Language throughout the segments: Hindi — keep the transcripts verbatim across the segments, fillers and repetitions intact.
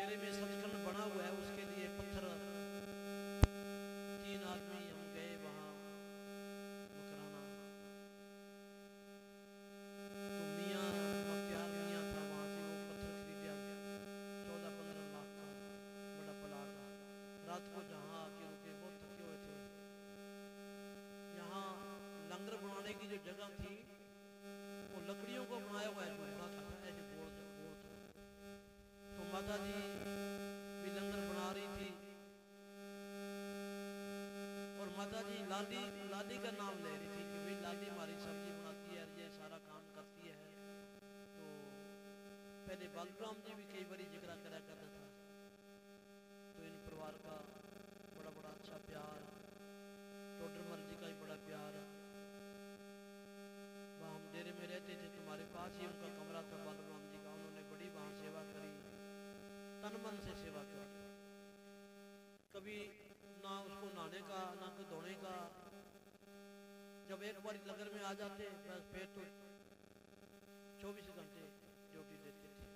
डेरे में सचखंड बना हुआ है, उसके लिए पत्थर, तीन आदमी हम गए वहां मकराना। तो मियाँ प्यार मियाँ था, वहां से वो पत्थर खरीदा, चौदह पंद्रह लाख का बड़ा प्लाट। रात को जहाँ आके रुके, बहुत थके हुए थे। यहाँ लंगर बनाने की जो जगह थी वो लकड़ियों को बनाया हुआ है, झोपड़ा था ऐसे गोल गोल था। तो माता जी भी लंगर बना रही थी और माता जी लाली लाली का नाम ले रही थी कि भाई लाली हमारी सब्जी बनाती है, ये सारा काम करती है। तो पहले बालूराम जी भी कई बार जिक्र करा करता था। तो इन परिवार का बड़ा बड़ा अच्छा प्यार, टोडरमल जी का भी बड़ा प्यार। वहाँ हम डेरे में रहते थे, तुम्हारे पास ही उनका कमरा था बालूराम जी का। उन्होंने बड़ी वहाँ सेवा करी, तन मन से सेवा करी। कभी ना उसको नहाने का ना कोई धोने का। जब एक बार लंगर में आ जाते बस फिर तो चौबीस घंटे ड्यूटी देते थे।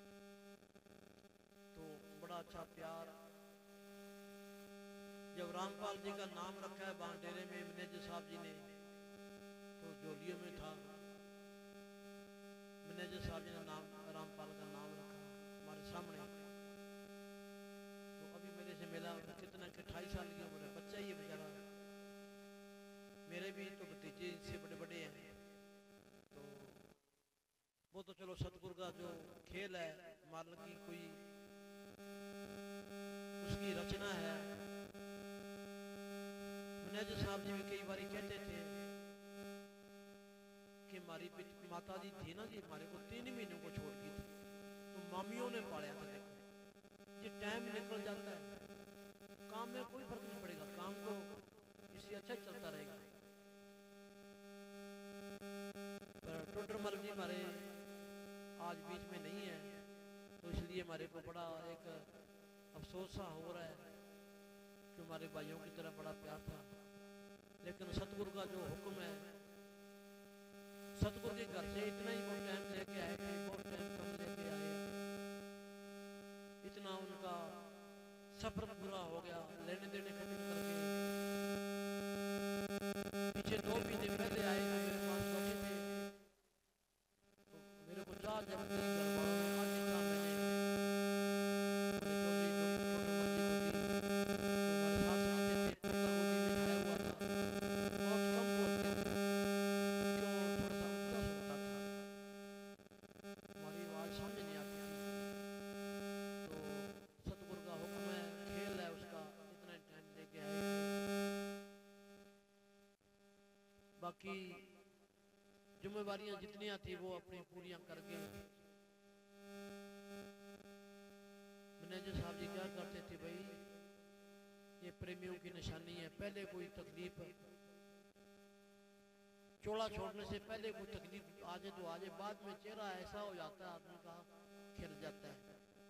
तो बड़ा अच्छा प्यार। जब रामपाल जी का नाम रखा है वहाँ डेरे में मैनेजर साहब जी ने, तो जोलियों में था, मैनेजर साहब जी ने नाम रामपाल का नाम रखा हमारे सामने। तो अभी मेरे से मिला, कितना कि अट्ठाईस साल की उम्र है, बच्चा ही है बेचारा। मेरे भी तो भतीजे इससे बड़े बड़े हैं। तो वो तो चलो सतगुरु का जो खेल है, मालिक की कोई उसकी रचना है। मैनेजर साहब जी भी कई बार कहते थे कि हमारी माता जी थी ना जी, हमारे को तीन महीनों को छोड़ गई थी, तो मामियों ने पाला था। देखो ये टाइम निकल जाता है, काम में कोई फर्क नहीं पड़ेगा, काम तो इससे अच्छा चलता रहेगा। पर टोडरमल जी हमारे आज बीच में नहीं है, तो इसलिए हमारे को बड़ा एक अफसोस सा हो रहा है कि हमारे भाइयों की तरह बड़ा प्यार था। लेकिन सतगुरु का जो हुक्म है, सतगुरु के घर से इतना ही बहुत टाइम लेके आए थे, बहुत टाइम कम लेके आए, इतना उनका सफर पूरा हो गया। लेने देने खत्म करके पीछे दो महीने पहले आए थे, मेरे पास बैठे थे। तो मेरे को चार जब घर वालों ने आज इतना मैंने बाकी जिम्मेवारियां जितनी थी वो अपनी पूरियां करके। मैनेजर साहब जी क्या करते थे, भाई ये प्रेमियों की निशानी है, पहले कोई तकलीफ, चोला छोड़ने से पहले कोई तकलीफ आजे तो आजे, बाद में चेहरा ऐसा हो जाता है आदमी का, खिल जाता है।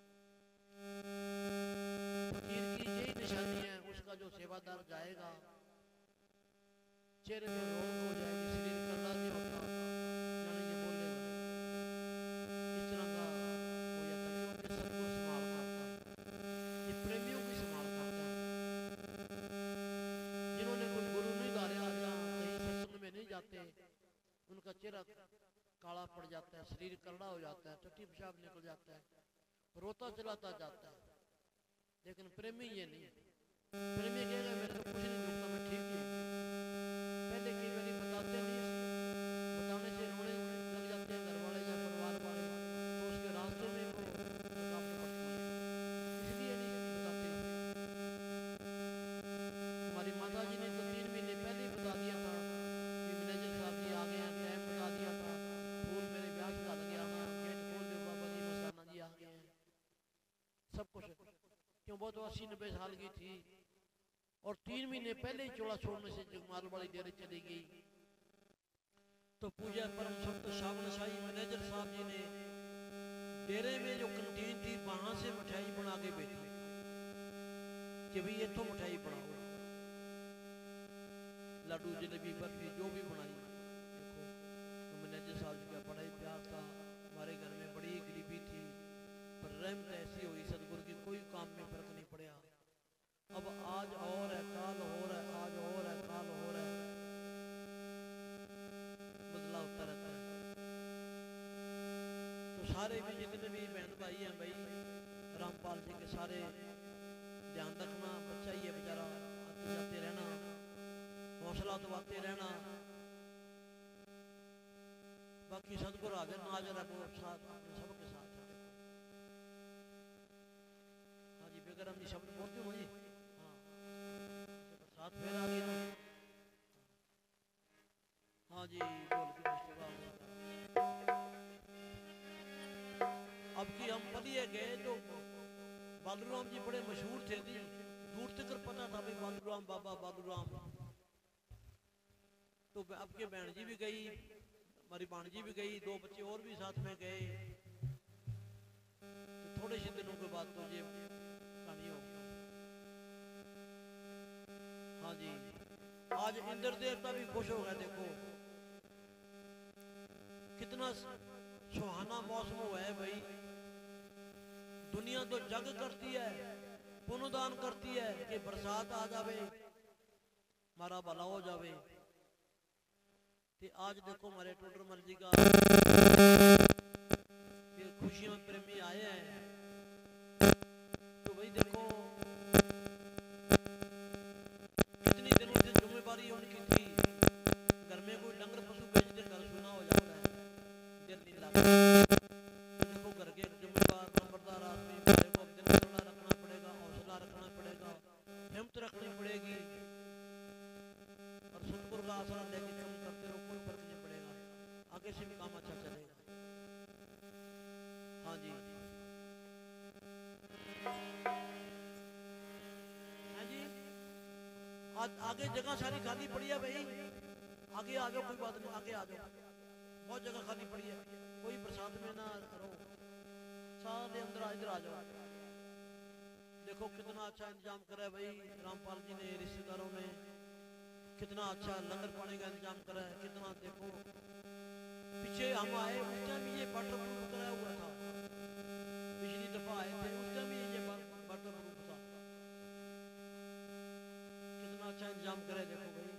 फकीर की यही निशानी है, उसका जो सेवादार जाएगा चेहरे में रौनक हो जाएगी, शरीर करना नहीं होता, जाने ये बोलेगा, इस तरह का हो जाता है। क्योंकि सतगुरु संभाल करता है, ये प्रेमियों की संभाल करता है। जिन्होंने कोई गुरु नहीं धारे, या कहीं सत्संग में नहीं जाते, उनका चेहरा काला पड़ जाता है, शरीर करड़ा हो जाता है, टट्टी पेशाब निकल जाता है, रोता चलाता जाता है। लेकिन प्रेमी ये नहीं, प्रेमी कहेगा मेरे को कुछ नहीं दुखता, मैं ठीक हूँ। पहले कई बार बताते नहीं, बताने से रोने लग जाते हैं घर वाले या परिवार वाले, तो उसके रास्ते में वो इसलिए नहीं बताते। हमारी माता जी ने तो तीन महीने पहले ही बता दिया था कि मैनेजर साहब जी आ गए हैं, टाइम बता दिया था, फूल मेरे ब्याह से लग गया, गेट खोल दो बाबा जी, मस्ताना जी आ गए हैं, सब कुछ। क्यों वो तो अस्सी नब्बे साल की थी और तीन महीने पहले ही चोला छोड़ने से जगमाल वाली डेरे चली गई। तो पूजा परम संत सावन शाही मैनेजर साहब जी ने डेरे में जो कंटीन थी वहां से मिठाई बना के भेजी कि भाई ये तो मिठाई बनाओ, लड्डू जलेबी बर्फी जो भी बनाई। देखो तो मैनेजर साहब जी का बड़ा ही प्यार था। हमारे घर में बड़ी गरीबी थी पर रहमत ऐसी हुई, सतगुरु की सारे भी जितने भी बहन भाई हैं भाई रामपाल जी के सारे ध्यान रखना। बच्चा ही है बेचारा, आते जाते रहना, हौसला दबाते रहना। बाकी सदगुरु हाजिर नाजिर है, वो साथ अपने सबके साथ है। हाँ जी बेगर हम जी शब्द बोलते हो जी। हाँ बरसात फिर आ गई ना। हाँ जी बोल के अब की हम पलिए गए तो बालूराम जी बड़े मशहूर थे जी, दूर तक पता था भाई बालूराम बाबा बालूराम। तो अब के बहन जी भी गई, हमारी भाणजी भी गई, दो बच्चे और भी साथ में गए। तो थोड़े से दिनों के बाद तो ये कहानी हो गई। हाँ जी आज इंद्र देवता भी खुश हो गए। देखो कितना सुहाना मौसम हुआ है भाई। दुनिया तो जग करती है, पुनदान करती है कि बरसात आ जावे, हमारा भला हो जावे। ते आज देखो हमारे टोडरमल जी का ये खुशियों में प्रेमी आए हैं। तो भाई देखो कितनी दिनों से जिम्मेवारी उनकी थी, घर में कोई डंगर पशु बेचते घर सुना हो जाता है, दिल नहीं लगता। देखो घर के जिम्मेदार नंबरदार आदमी को दिल थोड़ा रखना पड़ेगा, हौसला रखना पड़ेगा, हिम्मत रखनी पड़ेगी और सतगुरु का आसरा लेके काम करते रहो, कोई फर्क नहीं पड़ेगा, आगे से भी काम अच्छा चलेगा। हाँ जी हाँ जी आज आगे जगह सारी खाली पड़ी है भाई, आगे आ जाओ, कोई बात नहीं, आगे आ जाओ, बहुत जगह खाली पड़ी है, कोई बरसात में ना रहो, सारे अंदर इधर आ जाओ। देखो कितना अच्छा इंतजाम करा है भाई रामपाल जी ने, रिश्तेदारों ने कितना अच्छा लंगर पानी का इंतजाम करा है। कितना देखो पीछे हम आए उस टाइम ये वाटर प्रूफ कराया हुआ था, पिछली दफा आए थे उस टाइम ये वाटर प्रूफ था। कितना अच्छा इंतजाम करे देखो भाई,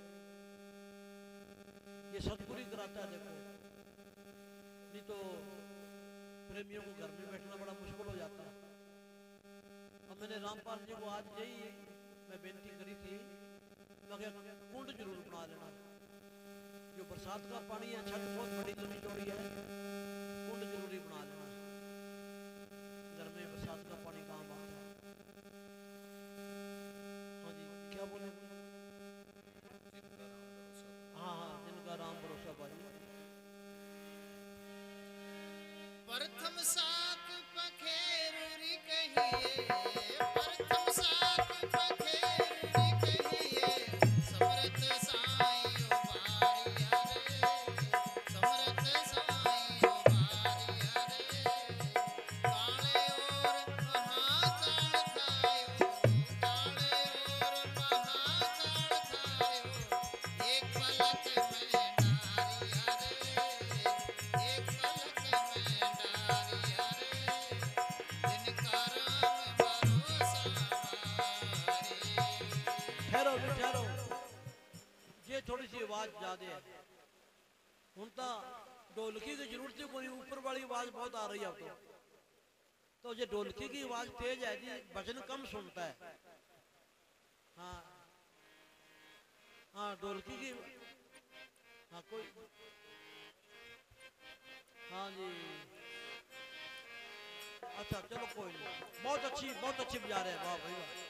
ये सतगुरु कराता है। देखो नहीं तो प्रेमियों को घर में बैठना बड़ा मुश्किल हो जाता है। अब मैंने रामपाल जी को आज यही मैं बेनती करी थी, मगर कुंड जरूर बना लेना, जो बरसात का पानी है, छत बहुत बड़ी लंबी चौड़ी है, कुंड जरूरी बना लेना, घर में बरसात का पानी काम आता है। हाँ जी क्या बोले? हाँ हाँ जिनका राम भरोसा भाई। प्रथम साक पखेरुरी कहिए, प्रथम साक पखेरुरी कहिए, समरथ साईं बारिया रे, समरथ साईं बारिया रे, काले और महाकाल खायो, काले और महाकाल खायो, एक पलक में नारिया रे, एक पलक में डारिया रे, जिनका राम भरोसा भारी। ठहरो भी ठहरो, ये थोड़ी सी आवाज ज्यादा है, हूं तो ढोलकी की जरूरत कोई, ऊपर वाली आवाज बहुत आ रही है अब तो। तो ये ढोलकी की आवाज तेज है जी, भजन कम सुनता है। हाँ हाँ ढोलकी की, हाँ कोई, हाँ जी अच्छा चलो कोई नहीं, बहुत अच्छी बहुत अच्छी बजा रहे हैं, वाह भाई वाह।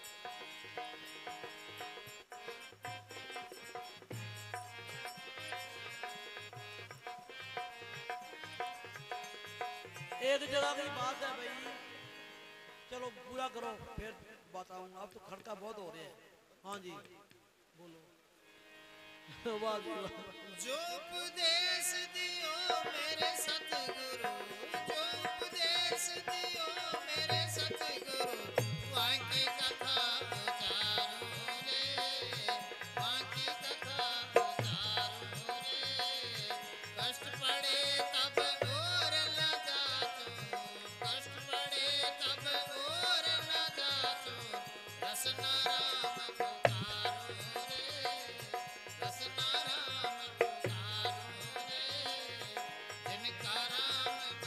एक जगह की बात है भाई, चलो पूरा करो फिर बताऊंगा, अब तो खड़का बहुत हो रहे हैं। हाँ जी बोलो। वाह जी वाह। जो उपदेश दियो मेरे सतगुरु, जो उपदेश दियो मेरे सतगुरु, वहाँ की कथा उतारो रे, वहाँ की कथा उतारो रे, कष्ट पड़े तब और न जातो, कष्ट पड़े तब और न जातो, रसना राम पुकारो रे, रसना राम पुकारो रे, जिनका राम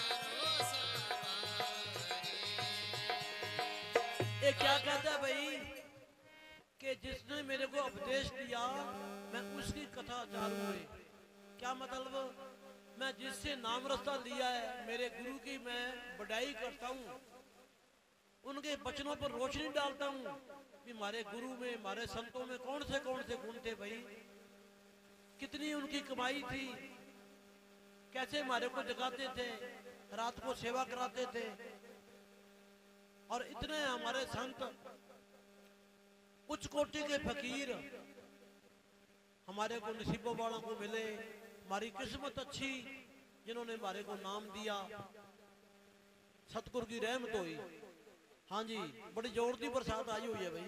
ये क्या कहता है भाई कि जिसने मेरे को उपदेश दिया मैं उसकी कथा चालू है। क्या मतलब? मैं जिससे नाम रास्ता लिया है मेरे गुरु की मैं बढ़ाई करता हूँ, उनके वचनों पर रोशनी डालता हूँ कि हमारे गुरु में हमारे संतों में कौन से कौन से गुण थे भाई, कितनी उनकी कमाई थी, कैसे हमारे को जगाते थे, रात को सेवा कराते थे। और इतने हमारे संत उच्च कोटि के फकीर हमारे को नसीबों वालों को मिले, हमारी किस्मत अच्छी जिन्होंने हमारे को नाम दिया, सतगुरु की रहमत हुई। हाँ जी, बड़ी जोर की बरसात आई हुई है भाई।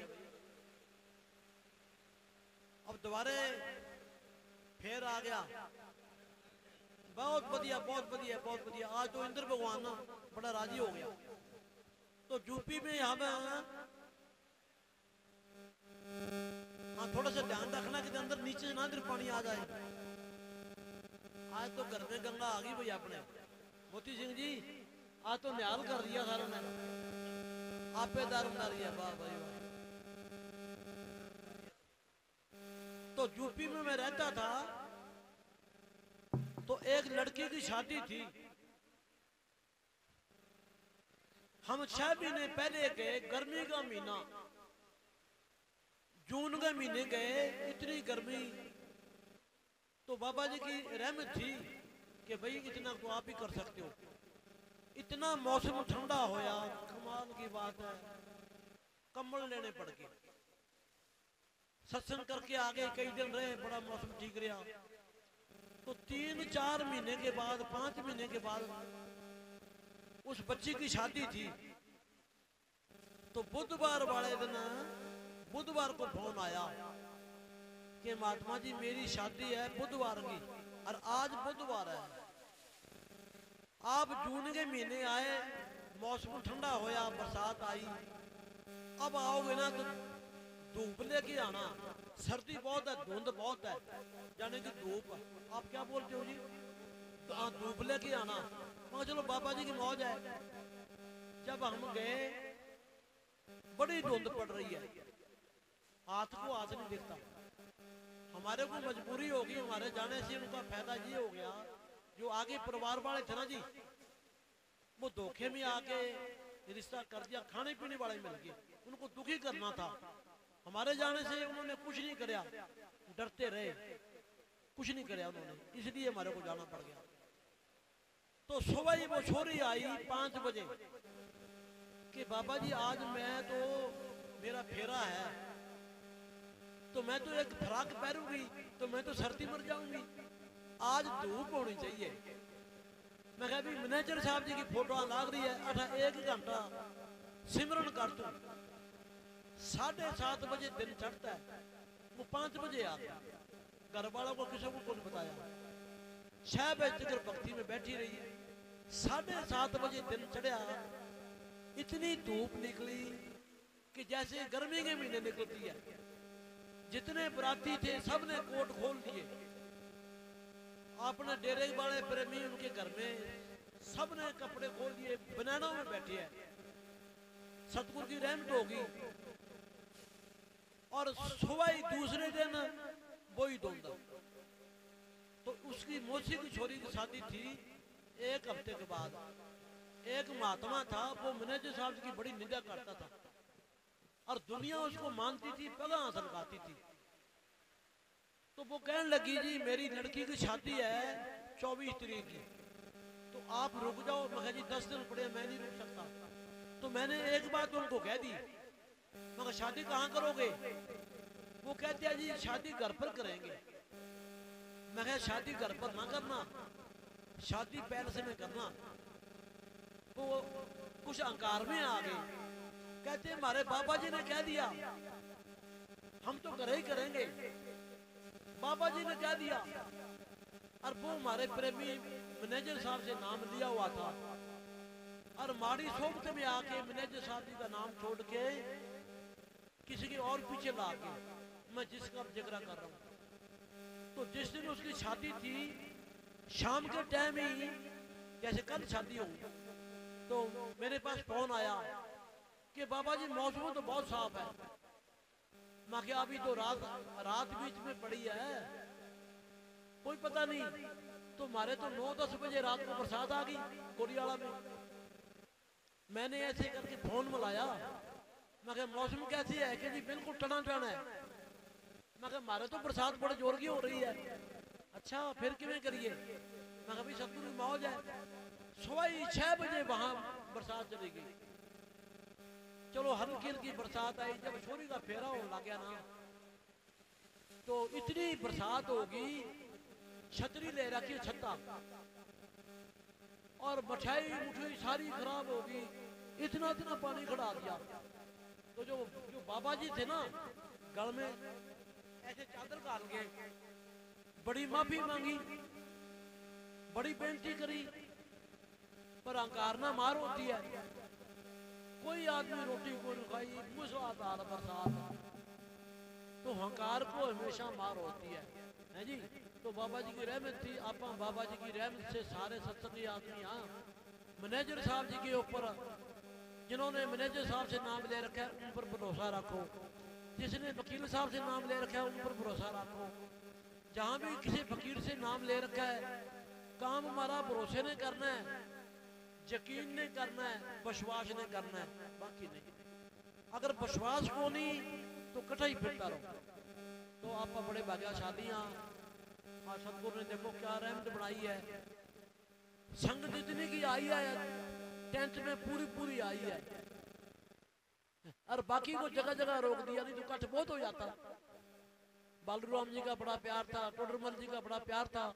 अब दोबारे फिर आ गया, बहुत बढ़िया बहुत बढ़िया बहुत बढ़िया। आज तो इंद्र भगवान ना बड़ा राजी हो गया। तो यूपी में यहाँ पे हाँ थोड़ा सा ध्यान रखना कि अंदर नीचे ना अंदर पानी आ जाए। आज तो घर में गंगा आ गई भाई अपने मोती सिंह जी, आज तो न्याल कर दिया सारों ने, आपे दारूदार है। वाह भाई वाह। तो यूपी में मैं रहता था तो एक लड़की की शादी थी। हम छह महीने पहले गए, गर्मी का महीना, जून के महीने गए, इतनी गर्मी। तो बाबा जी की रहमत थी कि भाई इतना तो आप ही कर सकते हो। इतना मौसम ठंडा होया, कमाल की बात है, कम्बल लेने पड़ गए। सत्संग करके आगे कई दिन रहे, बड़ा मौसम ठीक रहा। तो तीन चार महीने के बाद, पांच महीने के बाद उस बच्ची की शादी थी। तो बुधवार वाले दिन, बुधवार को फोन आया कि महात्मा जी मेरी शादी है बुधवार की, और आज बुधवार है, आप जून के महीने आए, मौसम ठंडा होया, बरसात आई, अब आओगे ना तो धूप लेके आना, सर्दी बहुत है, धुंध बहुत है, यानी कि धूप। आप क्या बोलते हो जी? हाँ धूप लेके आना। मैं चलो बाबा जी की मौज है। जब हम गए बड़ी धुंध पड़ रही है, हाथ को हाथ नहीं दिखता। हमारे को मजबूरी होगी, हमारे जाने से उनका फायदा ये हो गया, जो आगे परिवार वाले थे ना जी, वो धोखे में आके रिश्ता कर दिया, खाने पीने वाले मिल गए, उनको दुखी करना था। हमारे जाने से उन्होंने कुछ नहीं कराया, डरते रहे, कुछ नहीं कराया उन्होंने, इसलिए हमारे को जाना पड़ गया। तो सुबह ही वो छोरी आई पांच बजे कि बाबा जी आज मैं तो, मेरा फेरा है, तो मैं तो एक फ्राक पहनूंगी तो मैं तो सर्दी मर जाऊंगी, आज धूप होनी चाहिए। मैं कहा भी मैनेजर साहब जी की फोटो लाग रही है, अठा एक घंटा सिमरन कर तू। साढ़े सात बजे दिन चढ़ता है, वो पांच बजे आ गया, घर वालों को किसी को कुछ बताया, छह बजे तक भक्ति में बैठी रही। साढ़े सात बजे दिन चढ़ा, इतनी धूप निकली कि जैसे गर्मी के महीने निकलती है। जितने बराती थे सबने कोट खोल दिए, अपने डेरे वाले प्रेमी उनके घर में सबने कपड़े खोल दिए, बनानों में बैठे हैं। सतगुरु की रहमत होगी। और सुबह ही दूसरे दिन वही धुंध। तो उसकी मौसी की छोरी की शादी थी एक हफ्ते के बाद। एक महात्मा था, वो मैनेजर साहब की बड़ी निंदा करता था और दुनिया उसको मानती थी, पगा हासिल खाती थी। तो वो कहने लगी जी मेरी लड़की की शादी है चौबीस तारीख की, तो आप रुक जाओ। मैं जी दस दिन पड़े, मैं नहीं रुक सकता। तो मैंने एक बात उनको कह दी, मैं शादी कहाँ करोगे? वो कहते हैं जी शादी घर पर करेंगे। मैं कहा शादी घर पर ना करना, शादी पैलेस में करना। वो कुछ अहंकार में आ गए, कहते हमारे बाबा जी ने कह दिया हम तो घर ही करेंगे, बाबा जी ने कह दिया। और वो हमारे प्रेमी मैनेजर साहब से नाम लिया हुआ था, और माड़ी सोबत में आके मैनेजर साहब जी का नाम छोड़ के किसी के और पीछे ला के मैं जिसका जिक्र कर रहा हूँ। तो जिस दिन उसकी शादी थी, शाम के टाइम ही जैसे कल शादी हो, तो मेरे पास फोन आया कि कि बाबा जी मौसम तो बहुत साफ है। मैं क्या अभी तो रात रात बीच में पड़ी है, कोई पता नहीं। तो हमारे तो नौ दस बजे रात को बरसात आ गई कोरियाला में। मैंने ऐसे करके फोन मिलाया, मैं क्या मौसम कैसी है कि जी बिल्कुल टना टन है। मैं क्या हमारे तो बरसात बड़े जोर की हो रही है। अच्छा फिर किवें करिए? मैं कहा सतगुरु की मौज है। सवाई छह बजे वहां बरसात चली गई। चलो हल्की हल्की बरसात आई। जब छोरी का फेरा होने लग गया ना, तो इतनी बरसात होगी, छतरी ले रखी छत्ता, और मठाई मुठाई सारी खराब होगी। इतना इतना पानी खड़ा दिया। तो जो जो बाबा जी थे ना, गल में ऐसे चादर डाल के बड़ी माफी मांगी, बड़ी बेनती करी, पर अहंकार ना मार होती है। कोई आदमी रोटी को नहीं खाई, मूसलाधार बरसात, तो अहंकार को हमेशा मार होती है, है जी। तो बाबा जी की रहमत थी। आप बाबा जी की रहमत से सारे सत्संगी आदमी, हाँ, मैनेजर साहब जी के ऊपर, जिन्होंने मैनेजर साहब से नाम ले रखा है उन पर भरोसा रखो, जिसने वकील साहब से नाम ले रखा है उन पर भरोसा रखो। जहाँ भी किसी फकीर से नाम ले रखा है, काम हमारा भरोसे ने करना है, यकीन ने करना है, विश्वास ने करना है, बाकी नहीं। अगर विश्वास को नहीं तो कटा ही फिरता रहो। तो आप बड़े भाग्यशाली हाँ। आज सतगुरु ने देखो क्या रहमत बनाई है। संगत इतनी की आई है, टेंट में पूरी पूरी आई है, और बाकी को जगह जगह रोक दिया, नहीं तो कट बहुत हो जाता। बालूराम जी का बड़ा प्यार था, टोडरमल जी का बड़ा प्यार था।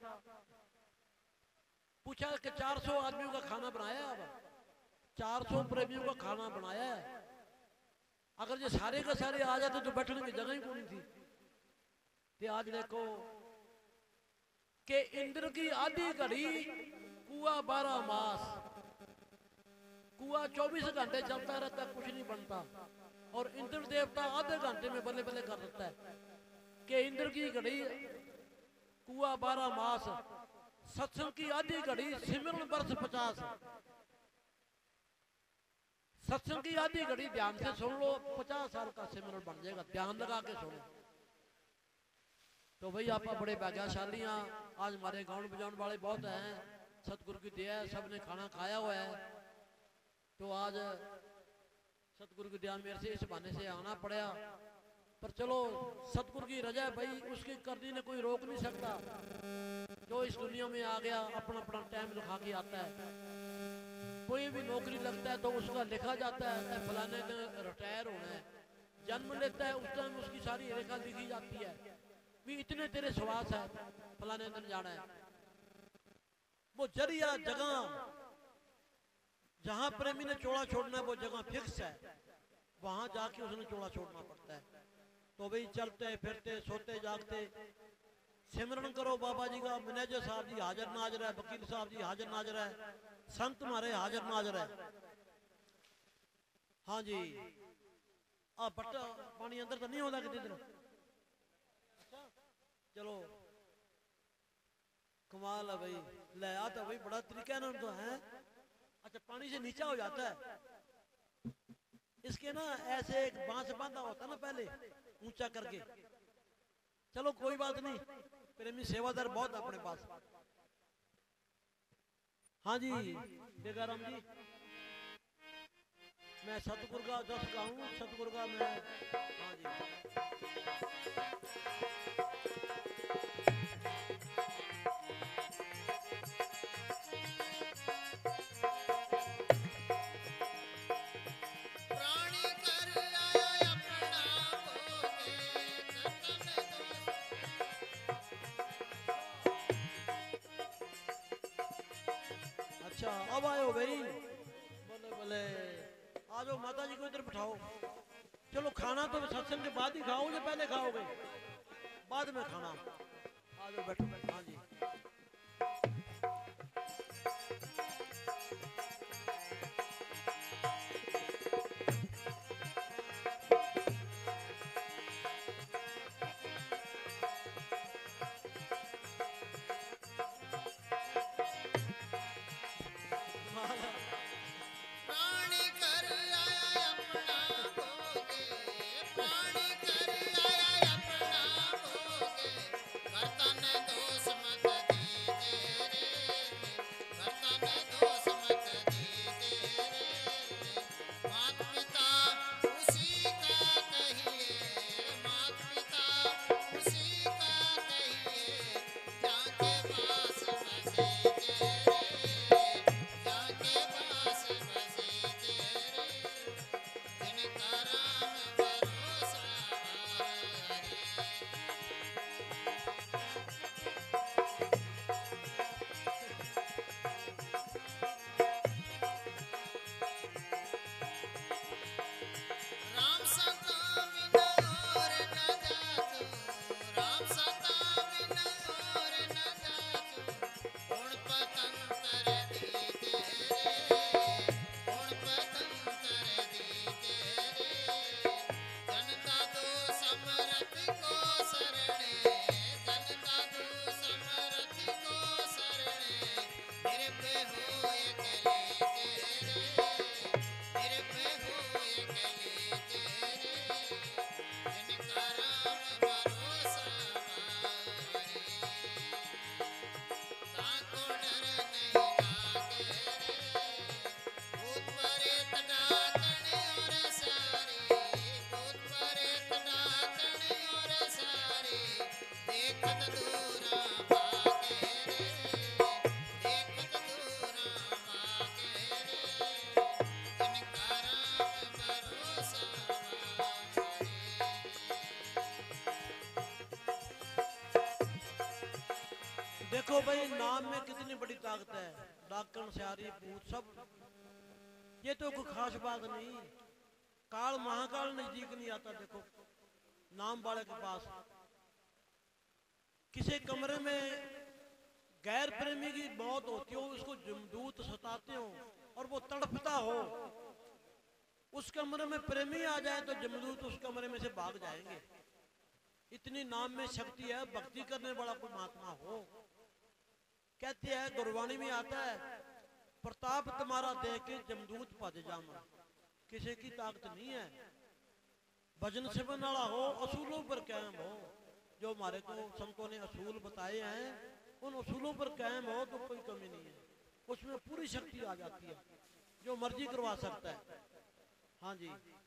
पूछा कि चार सौ आदमियों का खाना बनाया, अब चार सौ प्रेमियों का खाना बनाया है। अगर ये सारे के सारे आ जाते तो बैठने की जगह ही कौन थी। तो आज देखो कि इंद्र की आधी घड़ी, कुआ बारह मास, कुआ चौबीस घंटे चलता रहता, कुछ नहीं बनता, और इंद्र देवता आधे घंटे में बल्ले बल्ले कर देता है। कि इंद्र की घड़ी कुआ बारह मास, सत्संग की आधी घड़ी सिमरन वर्ष पचास। सत्संग की आधी घड़ी ध्यान से सुन लो, पचास साल का सिमरन बन जाएगा, ध्यान लगा के सुनो। तो भाई आप बड़े भाग्यशाली हैं। आज हमारे गाउन बजाने वाले बहुत हैं, सतगुरु की दया है, सबने खाना खाया हुआ है। तो आज सतगुरु की दया मेरे से इस बहाने से आना पड़ा, पर चलो सतगुरु की रजा है भाई, उसकी करनी ने कोई रोक नहीं सकता। जो इस दुनिया में आ गया अपना अपना टाइम लिखा के आता है। कोई भी नौकरी लगता है तो उसका लिखा जाता है, फलाने ने रिटायर होना है। जन्म लेता है उस टाइम उसकी सारी रेखा लिखी जाती है, भी इतने तेरे श्वास है, फलाने दिन जाना है। वो जरिया जगह जहां प्रेमी ने चोला छोड़ना है वो जगह फिक्स है, वहां जाके उसने चोला छोड़ना पड़ता है। तो भाई चलते फिरते सोते जागते सिमरन करो बाबा जी का। मैनेजर साहब जी हाजिर नाजर है, वकील साहब जी हाजिर नाजर है, संत हमारे हाजिर नाजर है। हाँ जी, आ बट्टा पानी अंदर तो नहीं होता कितने दिन। चलो कमाल है भाई, ले आ तो भाई बड़ा तरीका ना तो है। अच्छा पानी से नीचा हो जाता है, इसके ना ऐसे एक बांस बांधा होता ना पहले ऊंचा करके। चलो कोई बात नहीं, प्रेमी सेवादार बहुत अपने पास। हाँ जी बेगाराम जी, मैं सतगुरु का जस गाऊं, सतगुरु का मैं। हाँ जी अच्छा अब आयो भाई, बोले बोले आ जाओ माता जी को इधर बिठाओ। चलो खाना तो सत्संग के बाद ही खाओ, या पहले खाओगे? बाद में खाना। आ जाओ बैठो। हाँ जी प्राणी कर आया अपना देखो भाई नाम में कितनी बड़ी ताकत है। डाकण स्यारी भूत सब, ये तो कोई खास बात नहीं। काल महाकाल नजदीक नहीं आता। देखो नाम वाले के पास किसी कमरे में गैर प्रेमी की मौत होती हो, उसको जमदूत सताते हो और वो तड़पता हो, उस कमरे में प्रेमी आ जाए तो जमदूत उस कमरे में से भाग जाएंगे। इतनी नाम में शक्ति है। भक्ति करने वाला कोई महात्मा हो, कहते हैं गुरबाणी में आता है, प्रताप तुम्हारा देख के जमदूत भज जामा। किसी की ताकत नहीं है। भजन सेवन वाला हो, असूलों पर कायम हो, जो हमारे को संतों ने असूल बताए हैं, उन असूलों पर कायम हो तो कोई कमी नहीं है। उसमें पूरी शक्ति आ जाती है, जो मर्जी करवा सकता है। हाँ जी।